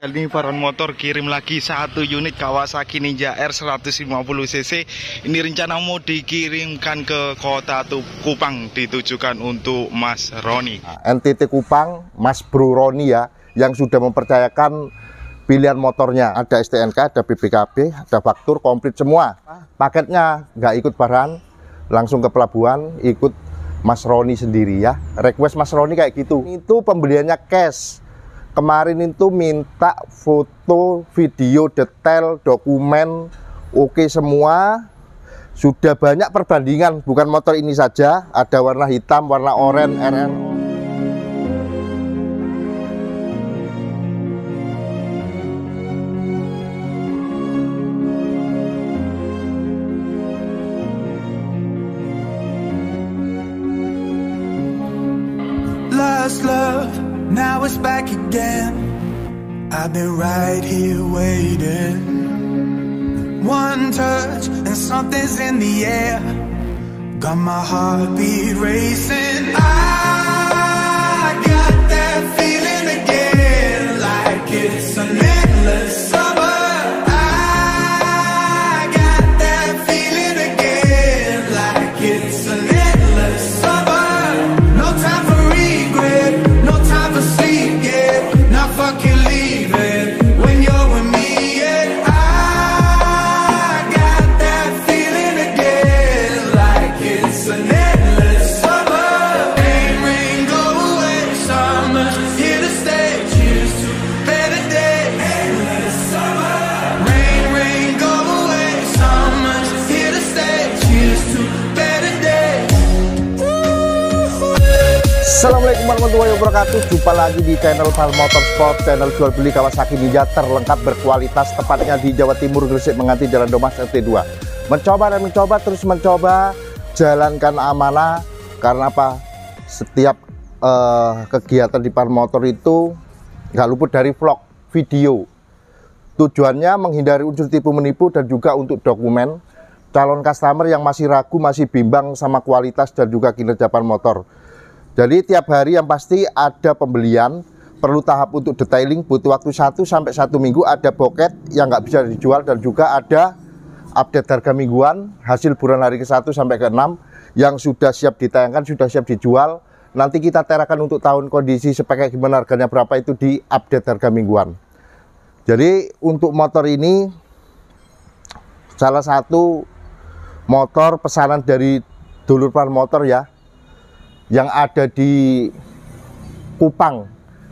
Ini Farhan Motor kirim lagi satu unit Kawasaki Ninja R 150cc. Ini rencana mau dikirimkan ke kota Kupang, ditujukan untuk Mas Roni. NTT Kupang, Mas Bro Roni ya, yang sudah mempercayakan pilihan motornya. Ada STNK, ada BPKB, ada faktur, komplit semua. Paketnya nggak ikut Farhan, langsung ke pelabuhan, ikut Mas Roni sendiri ya. Request Mas Roni kayak gitu. Itu pembeliannya cash. Kemarin itu minta foto, video, detail, dokumen, oke semua. Sudah banyak perbandingan, bukan motor ini saja. Ada warna hitam, warna oranye, RR. Last love. Now it's back again. I've been right here waiting. One touch and something's in the air. Got my heartbeat racing. I got that feeling again, like it's an endless summer. I got that feeling again, like it's an endless summer. No time for regret. Fucking leaving when you're with me, yeah. I got that feeling again, like it's an endless summer. Rain, go away, summer's here to stay. Cheers to better days. Endless summer. Rain, go away, summer's here to stay. Cheers to better days. Assalamualaikum warahmatullahi wabarakatuh. Jumpa lagi di channel Farhan Motorsport, channel jual beli Kawasaki Ninja terlengkap berkualitas, tepatnya di Jawa Timur, Gresik, Menganti, Jalan Domas, RT2. Mencoba dan mencoba, terus mencoba, jalankan amanah. Karena apa? Setiap kegiatan di Farhan Motor itu nggak luput dari vlog, video. Tujuannya menghindari unsur tipu menipu dan juga untuk dokumen calon customer yang masih ragu, masih bimbang sama kualitas dan juga kinerja Farhan Motor. Jadi tiap hari yang pasti ada pembelian, perlu tahap untuk detailing, butuh waktu 1 sampai 1 minggu, ada boket yang nggak bisa dijual, dan juga ada update harga mingguan, hasil bulan hari ke-1 sampai ke-6 yang sudah siap ditayangkan, sudah siap dijual. Nanti kita terakan untuk tahun kondisi speknya gimana, harganya berapa, itu di update harga mingguan. Jadi untuk motor ini salah satu motor pesanan dari dulur Farhan Motor ya, yang ada di Kupang,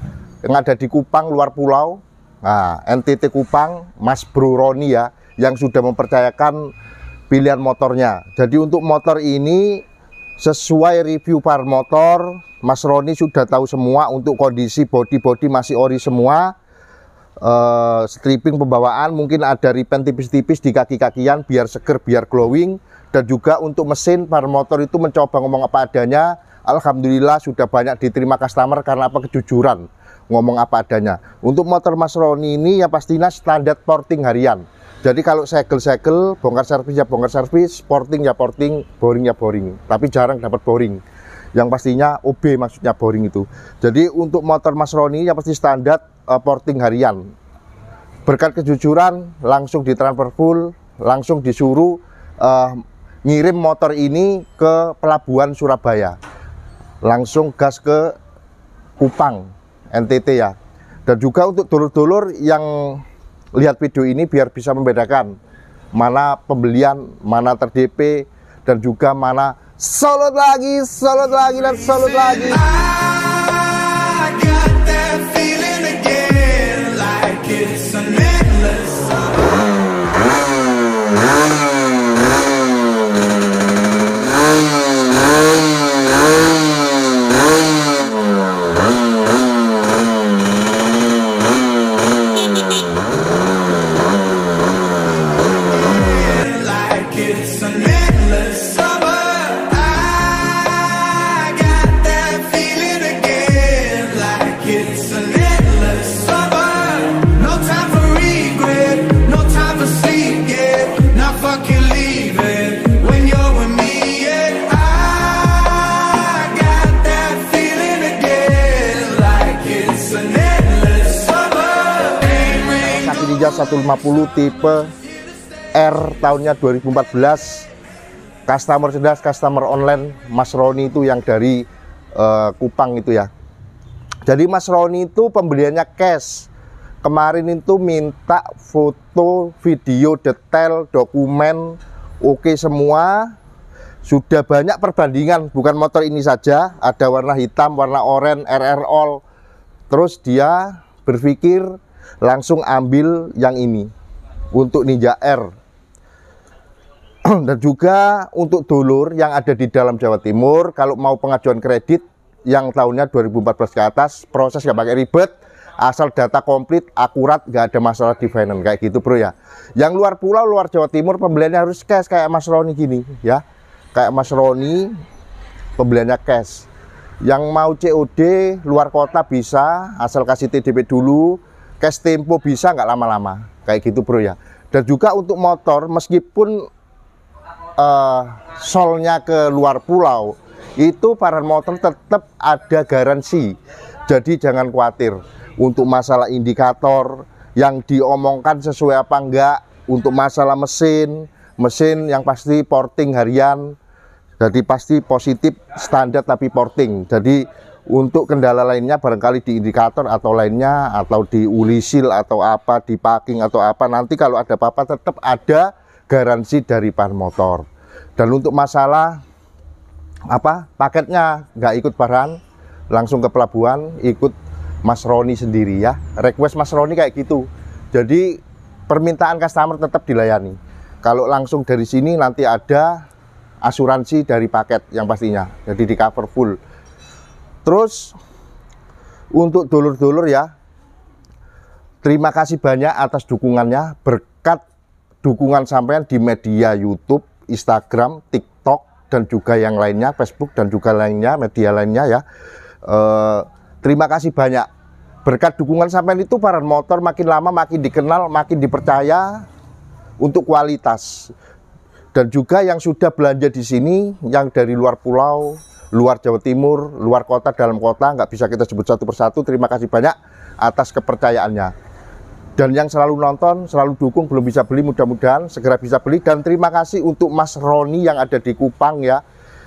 luar pulau. Nah, NTT Kupang, Mas Bro Roni ya, yang sudah mempercayakan pilihan motornya. Jadi untuk motor ini sesuai review Farhan Motor, Mas Roni sudah tahu semua. Untuk kondisi body masih ori semua. Stripping pembawaan, mungkin ada repaint tipis-tipis di kaki-kakian biar seger, biar glowing. Dan juga untuk mesin, Farhan Motor itu mencoba ngomong apa adanya. Alhamdulillah sudah banyak diterima customer karena apa? Kejujuran, ngomong apa adanya. Untuk motor Mas Roni ini ya pastinya standar porting harian. Jadi kalau segel-segel, bongkar servis ya bongkar servis, porting ya porting, boring ya boring. Tapi jarang dapat boring. Yang pastinya OB, maksudnya boring itu. Jadi untuk motor Mas Roni ya pasti standar porting harian. Berkat kejujuran langsung ditransfer full, langsung disuruh ngirim motor ini ke pelabuhan Surabaya. Langsung gas ke Kupang, NTT ya. Dan juga untuk dulur-dulur yang lihat video ini biar bisa membedakan mana pembelian, mana ter-DP, dan juga mana solot lagi, dan solot lagi. Feeling Kawasaki Ninja 150 tipe R tahunnya 2014. Customer cerdas, customer online, Mas Roni itu yang dari Kupang itu ya. Jadi Mas Roni itu pembeliannya cash. Kemarin itu minta foto, video detail, dokumen, oke semua. Sudah banyak perbandingan, bukan motor ini saja, ada warna hitam, warna oranye, RR All. Terus dia berpikir langsung ambil yang ini untuk Ninja R. Dan juga untuk dulur yang ada di dalam Jawa Timur, kalau mau pengajuan kredit yang tahunnya 2014 ke atas, proses nggak pakai ribet, asal data komplit, akurat, nggak ada masalah di finance kayak gitu bro ya. Yang luar pulau, luar Jawa Timur, pembeliannya harus cash kayak Mas Roni gini ya. Kayak Mas Roni pembeliannya cash. Yang mau COD luar kota bisa, asal kasih TDP dulu. Cash tempo bisa, nggak lama-lama kayak gitu bro ya. Dan juga untuk motor, meskipun solnya ke luar pulau, itu para motor tetap ada garansi. Jadi jangan khawatir untuk masalah indikator yang diomongkan sesuai apa enggak. Untuk masalah mesin yang pasti porting harian, jadi pasti positif standar tapi porting. Jadi untuk kendala lainnya barangkali di indikator atau lainnya, atau di ulisil atau apa, di packing atau apa, nanti kalau ada apa-apa tetap ada garansi dari par motor. Dan untuk masalah apa, paketnya nggak ikut baran, langsung ke pelabuhan, ikut Mas Roni sendiri ya. Request Mas Roni kayak gitu. Jadi permintaan customer tetap dilayani. Kalau langsung dari sini nanti ada asuransi dari paket yang pastinya, jadi di cover full. Terus untuk dulur-dulur ya, terima kasih banyak atas dukungannya. Berkat dukungan sampean di media YouTube, Instagram, TikTok, dan juga yang lainnya, Facebook dan juga lainnya, media lainnya ya. Terima kasih banyak. Berkat dukungan sampean itu para motor makin lama makin dikenal, makin dipercaya untuk kualitas. Dan juga yang sudah belanja di sini, yang dari luar pulau, luar Jawa Timur, luar kota, dalam kota, nggak bisa kita sebut satu persatu. Terima kasih banyak atas kepercayaannya. Dan yang selalu nonton, selalu dukung, belum bisa beli, mudah-mudahan segera bisa beli. Dan terima kasih untuk Mas Roni yang ada di Kupang ya,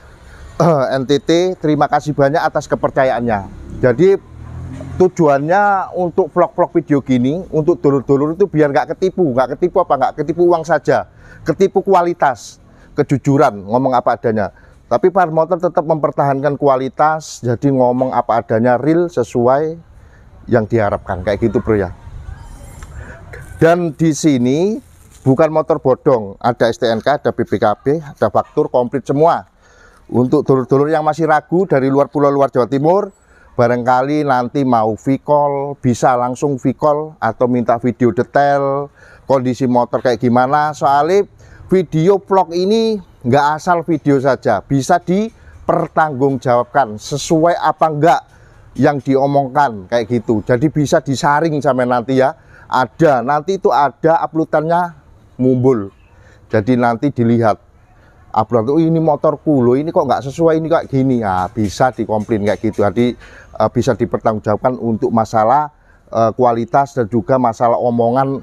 NTT, terima kasih banyak atas kepercayaannya. Jadi tujuannya untuk vlog-vlog video gini, untuk dulur-dulur itu biar nggak ketipu apa, nggak ketipu uang saja, ketipu kualitas, kejujuran, ngomong apa adanya. Tapi par motor tetap mempertahankan kualitas, jadi ngomong apa adanya, real, sesuai yang diharapkan, kayak gitu bro ya. Dan di sini bukan motor bodong, ada STNK, ada BPKB, ada faktur, komplit semua. Untuk dulur-dulur yang masih ragu dari luar pulau, luar Jawa Timur, barangkali nanti mau V-call, bisa langsung V-call atau minta video detail, kondisi motor kayak gimana. Soalnya video vlog ini nggak asal video saja, bisa dipertanggungjawabkan sesuai apa enggak yang diomongkan kayak gitu. Jadi bisa disaring sampai nanti ya. Ada, nanti itu ada uploadannya mumbul. Jadi nanti dilihat upload, oh ini motorku loh, ini kok nggak sesuai, ini kayak gini. Nah, bisa dikomplain kayak gitu. Jadi bisa dipertanggungjawabkan untuk masalah kualitas dan juga masalah omongan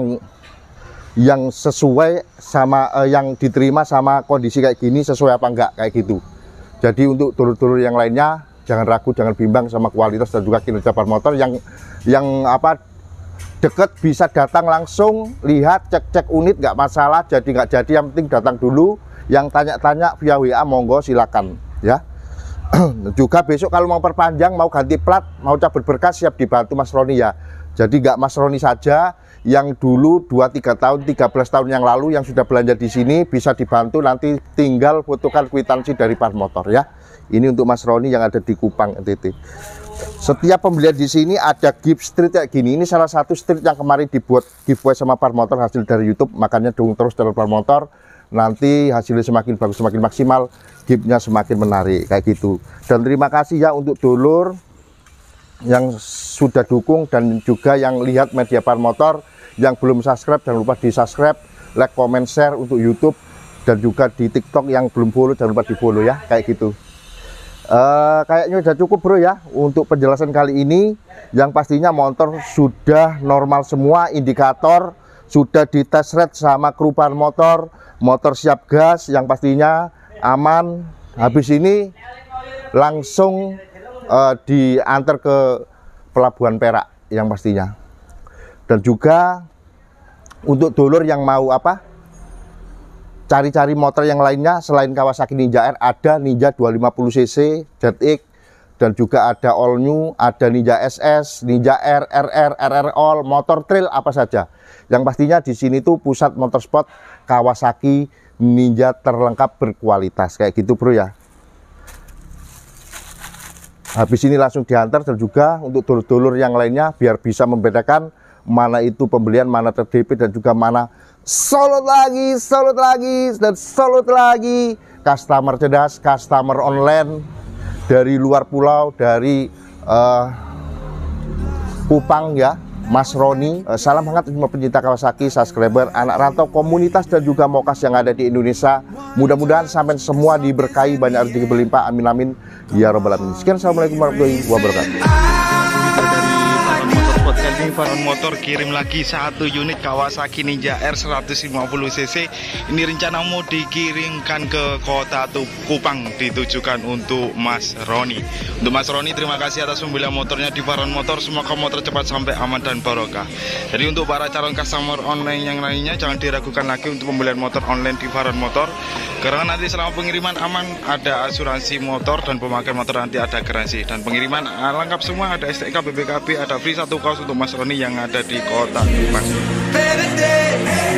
yang sesuai sama yang diterima sama kondisi kayak gini, sesuai apa enggak kayak gitu. Jadi untuk dulur-dulur yang lainnya jangan ragu, jangan bimbang sama kualitas dan juga kinerja par motor. Yang apa, deket bisa datang langsung, lihat, cek unit, nggak masalah. Jadi nggak jadi, yang penting datang dulu. Yang tanya-tanya via WA monggo silakan ya. Juga besok kalau mau perpanjang, mau ganti plat, mau cabut berkas, siap dibantu Mas Roni ya. Jadi nggak Mas Roni saja, yang dulu 2-3 tahun, 13 tahun yang lalu yang sudah belanja di sini bisa dibantu, nanti tinggal fotokan kwitansi dari par motor ya. Ini untuk Mas Roni yang ada di Kupang NTT. Setiap pembelian di sini ada gift street kayak gini. Ini salah satu street yang kemarin dibuat giveaway sama par motor, hasil dari YouTube. Makanya dukung terus dari par motor. Nanti hasilnya semakin bagus, semakin maksimal, giftnya semakin menarik kayak gitu. Dan terima kasih ya untuk dulur yang sudah dukung dan juga yang lihat media par motor. Yang belum subscribe jangan lupa di subscribe, like, comment, share untuk YouTube, dan juga di TikTok yang belum follow jangan lupa di follow ya, kayak gitu. Kayaknya udah cukup bro ya untuk penjelasan kali ini. Yang pastinya motor sudah normal semua, indikator sudah dites red sama kru pan motor, motor siap gas, yang pastinya aman. Habis ini langsung diantar ke Pelabuhan Perak yang pastinya. Dan juga untuk dulur yang mau cari-cari motor yang lainnya selain Kawasaki Ninja R, ada Ninja 250cc ZX, dan juga ada All New, ada Ninja SS, Ninja R, RR, RR All, motor trail apa saja. Yang pastinya di sini tuh pusat motorsport Kawasaki Ninja terlengkap berkualitas kayak gitu bro ya. Habis ini langsung diantar, dan juga untuk dulur-dulur yang lainnya biar bisa membedakan mana itu pembelian, mana TDP, dan juga mana solid lagi, dan solid lagi. Customer cerdas, customer online dari luar pulau, dari Kupang ya, Mas Roni. Salam hangat semua pencinta Kawasaki, subscriber, anak rantau, komunitas, dan juga mokas yang ada di Indonesia. Mudah-mudahan sampai semua diberkahi, banyak rezeki berlimpah, amin amin ya robbal alamin. Sekian, assalamualaikum warahmatullahi wabarakatuh. Faron Motor kirim lagi 1 unit Kawasaki Ninja R 150cc. Ini rencana mau dikirimkan ke kota Kupang, ditujukan untuk Mas Roni. Untuk Mas Roni, terima kasih atas pembelian motornya di Faron Motor. Semoga motor cepat sampai aman dan barokah. Jadi untuk para calon customer online yang lainnya, jangan diragukan lagi untuk pembelian motor online di Faron Motor, karena nanti selama pengiriman aman, ada asuransi motor, dan pemakaian motor nanti ada garansi, dan pengiriman lengkap semua, ada STK, BPKB, ada free 1 kaos untuk Mas Roni yang ada di kota Kupang.